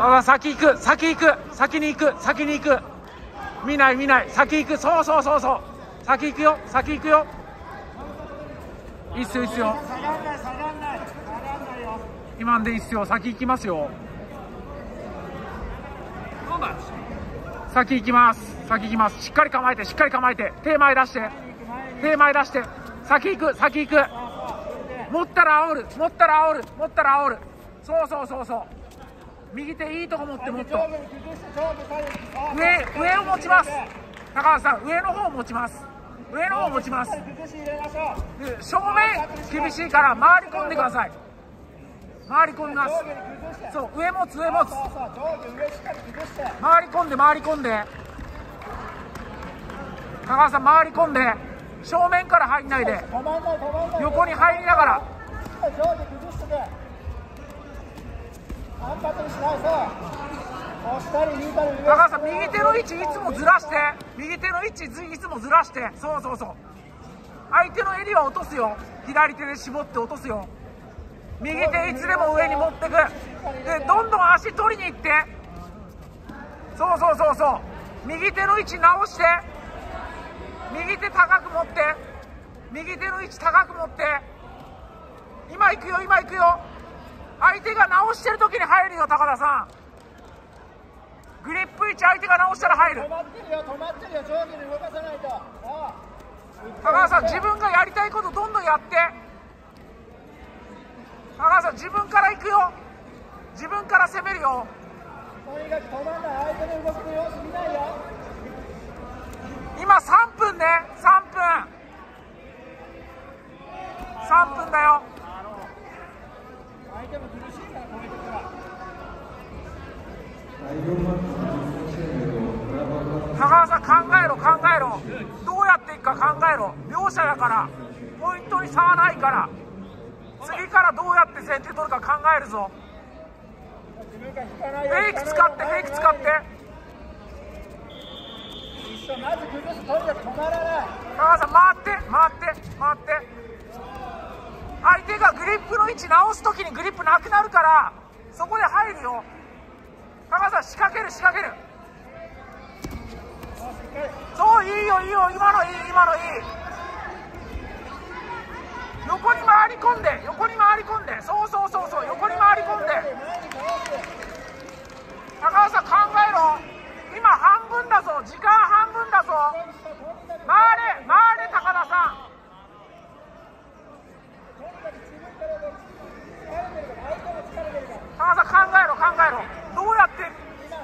あ、先行く、先行く、先に行く、先に行く。見ない見ない、先行く。そうそうそうそう、先行くよ、先行くよ。いいっすよ、いいっすよ。今んでいいっすよ、先行きますよ。先行きます、先行きます。しっかり構えて、しっかり構えて、手前出して、手前出して、先行く、先行く。持ったら煽る、持ったら煽る、持ったら煽る。そうそうそうそう。右手いいとこ持って、もっと上を持ちます。高橋さん、上の方を持ちます。上の方を持ちます。正面厳しいから回り込んでください。回り込みます。そう、上持つ、上持つ。回り込んで、回り込んで。高橋さん、回り込んで、正面から入んないで、横に入りながら。高橋さん、右手の位置いつもずらして、右手の位置いつもずらして。そうそうそう。相手の襟は落とすよ。左手で絞って落とすよ。右手いつでも上に持ってく。で、どんどん足取りに行って。そうそうそうそう。右手の位置直して、右手高く持って、右手の位置高く持って。今行くよ、今行くよ。相手が直してる時に入るよ、高田さん。グリップ位置相手が直したら入る。 止まってるよ、止まってるよ。上下に動かさないと。 高田さん、自分がやりたいことどんどんやって。高田さん、自分から行くよ。自分から攻めるよ。 とにかく止まんない。相手の動きの様子見ないよ。 今3分ね、3分。3分だよ。 相手も苦しいから止めてくから。 高橋さん、考えろ、考えろ。どうやっていくか考えろ。両者だから、ポイントに差はないから。次からどうやって先手取るか考えるぞ。フェイク使って、フェイク使って。 まず崩す、とにかく止まらない。 高橋さん、回って、回って、回って。相手がグリップの位置直すときにグリップなくなるから、そこで入るよ。高橋さん、仕掛ける、仕掛ける。そう、いいよ、いいよ。今のいい、今のいい。横に回り込んで、横に回り込んで。そうそうそうそう、横に回り込んで。高橋さん、考えろ。今半分だぞ、時間半分だぞ。回れ、回れ、高田さん。高田さん、考えろ、考えろ。どうやって。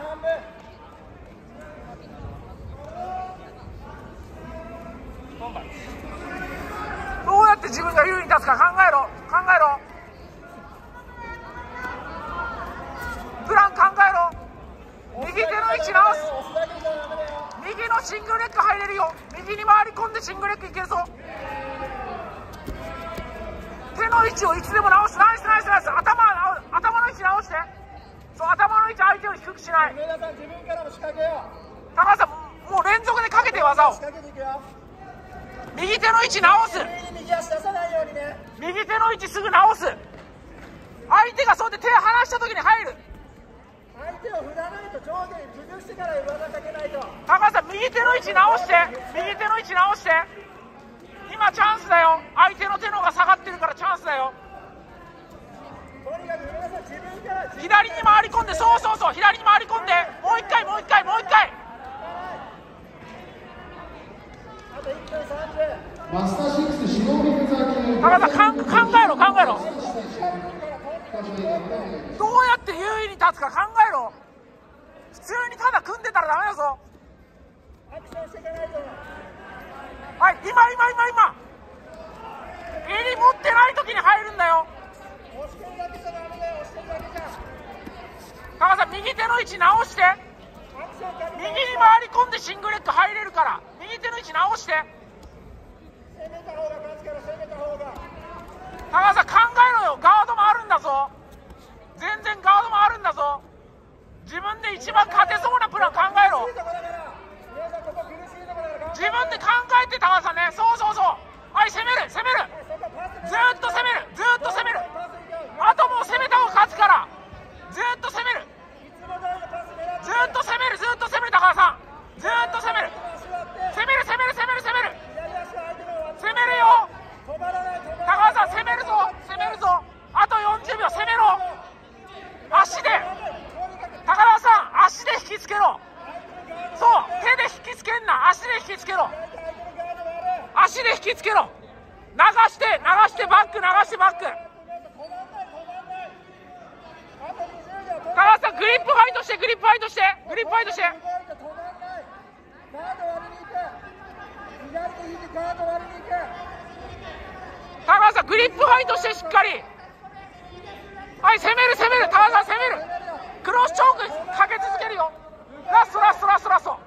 どうやって自分が優位に立つか考えろ、考えろ。プラン考えろ。右手の位置直す。右のシングルレッグ入れるよ。右に回り込んでシングルレッグいけるぞ。手の位置をいつでも直す。ナイスナイスナイス。頭の位置直して。そう、頭の位置相手を低くしない。 上田さん、自分からも仕掛けよう。 高橋さん、もう連続でかけて技を。 仕掛けていくよ。 右手の位置直す。 右足出さないようにね。 右手の位置すぐ直す。相手がそうやって手を離した時に入る。 相手を振らないと、上下に崩してから技かけないと。 高橋さん、右手の位置直して。右手の位置直して。今チャンスだよ。相手の手の方が下がってるからチャンスだよ。 とにかく上田さん、自分から。 左に回り込んで。そうそうそう、左に回り込んで。もう一回、もう一回、もう一回。 あと1分30。 マスター6シノビフザ級。 高田さん、考えろ、考えろ。どうやって優位に立つか考えろ。普通にただ組んでたらダメだぞ。 アクションしていかないと。 はい、今。襟持ってない時に入るんだよ。 押してるだけじゃダメだよ。押してるだけじゃ。 高田さん、右手の位置直して。 アクションかけて。 右に回り込んでシングルレッグ入れるから。右手の位置直して。 攻めた方が勝つから、攻めた方が。 高田さん、考えろよ。ガードもあるんだぞ。全然ガードもあるんだぞ。自分で一番勝てそうなプラン考えろ。自分で考えて、高田さんね。そうそうそう。はい、攻める、攻める。ずーっと攻める、ずーっと攻める。あともう攻めた方が勝つから。ずーっと攻める。 ク流してバック。高橋さんグリップファイトして、グリップファイトして、グリップファイトして。高橋さんグリップファイトして、しっかり。はい、攻める攻める、高橋さん攻める。クロスチョークかけ続けるよ。ラストラストラストラスト。